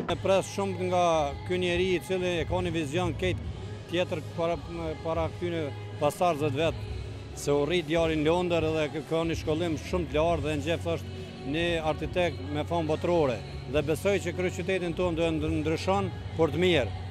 E pres shumë nga ky njeri I cili e ka një vizion këtë tjetër para këtyre pasardhësve vet, se u rrit djali në Londër dhe ka një shkollim shumë të lartë dhe në gjithë është një arkitekt me famë botërore dhe besoj që kryeqytetin tonë do ndryshon për të mirë.